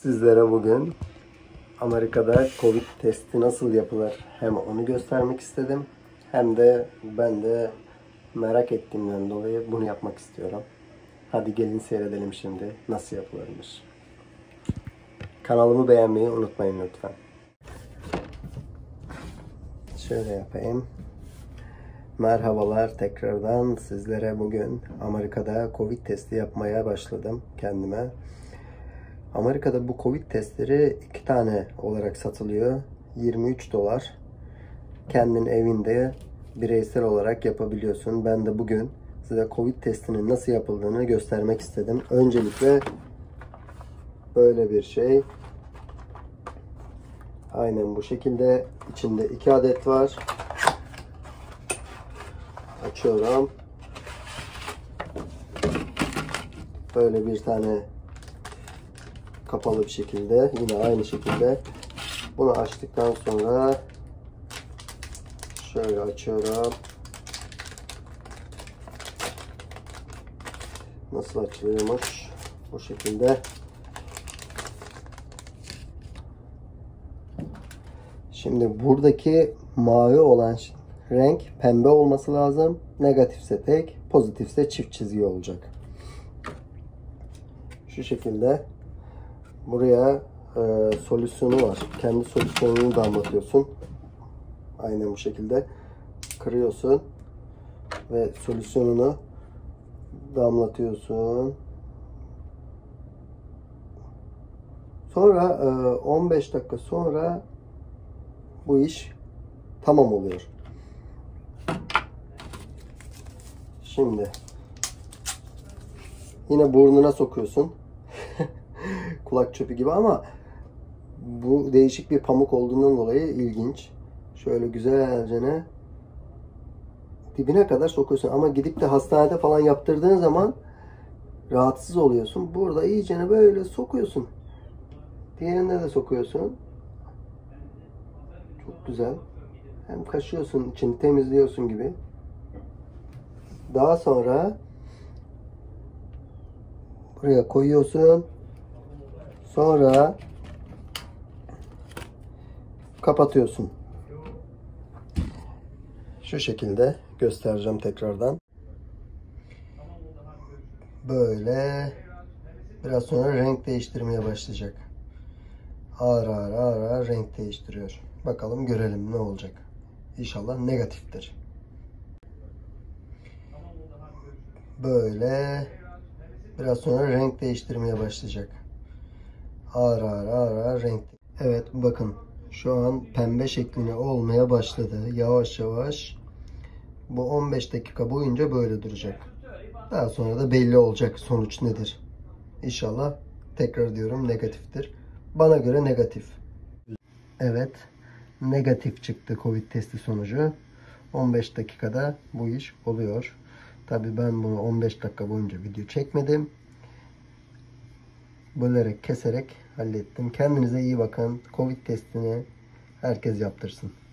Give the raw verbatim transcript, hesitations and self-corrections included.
Sizlere bugün Amerika'da Covid testi nasıl yapılır hem onu göstermek istedim hem de ben de merak ettiğimden dolayı bunu yapmak istiyorum. Hadi gelin seyredelim şimdi nasıl yapılırmış. Kanalımı beğenmeyi unutmayın lütfen. Şöyle yapayım. Merhabalar tekrardan sizlere bugün Amerika'da Covid testi yapmaya başladım kendime. Amerika'da bu Covid testleri iki tane olarak satılıyor. yirmi üç dolar. Kendin evinde bireysel olarak yapabiliyorsun. Ben de bugün size Covid testinin nasıl yapıldığını göstermek istedim. Öncelikle böyle bir şey. Aynen bu şekilde. İçinde iki adet var. Açıyorum. Böyle bir tane kapalı bir şekilde. Yine aynı şekilde. Bunu açtıktan sonra şöyle açıyorum. Nasıl açılıyormuş? Bu şekilde. Şimdi buradaki mavi olan renk pembe olması lazım. Negatifse tek, pozitifse çift çizgi olacak. Şu şekilde buraya e, solüsyonu var. Kendi solüsyonunu damlatıyorsun. Aynen bu şekilde kırıyorsun ve solüsyonunu damlatıyorsun. Sonra e, on beş dakika sonra bu iş tamam oluyor. Şimdi yine burnuna sokuyorsun. Kulak çöpü gibi ama bu değişik bir pamuk olduğundan dolayı ilginç. Şöyle güzelce dibine kadar sokuyorsun ama gidip de hastanede falan yaptırdığın zaman rahatsız oluyorsun. Burada iyicene böyle sokuyorsun. Diğerinde de sokuyorsun. Çok güzel. Hem kaşıyorsun, içini temizliyorsun gibi. Daha sonra buraya koyuyorsun. Sonra kapatıyorsun. Şu şekilde göstereceğim tekrardan. Böyle biraz sonra renk değiştirmeye başlayacak. Ağır ağır ağır ağır renk değiştiriyor. Bakalım görelim ne olacak. İnşallah negatiftir. Böyle biraz sonra renk değiştirmeye başlayacak. Ağır ağır ağır ağır renk. Evet bakın şu an pembe şeklinde olmaya başladı. Yavaş yavaş. Bu on beş dakika boyunca böyle duracak. Daha sonra da belli olacak sonuç nedir. İnşallah tekrar diyorum negatiftir. Bana göre negatif. Evet. Negatif çıktı Covid testi sonucu. on beş dakikada bu iş oluyor. Tabi ben bunu on beş dakika boyunca video çekmedim. Bölerek, keserek hallettim. Kendinize iyi bakın. Covid testini herkes yaptırsın.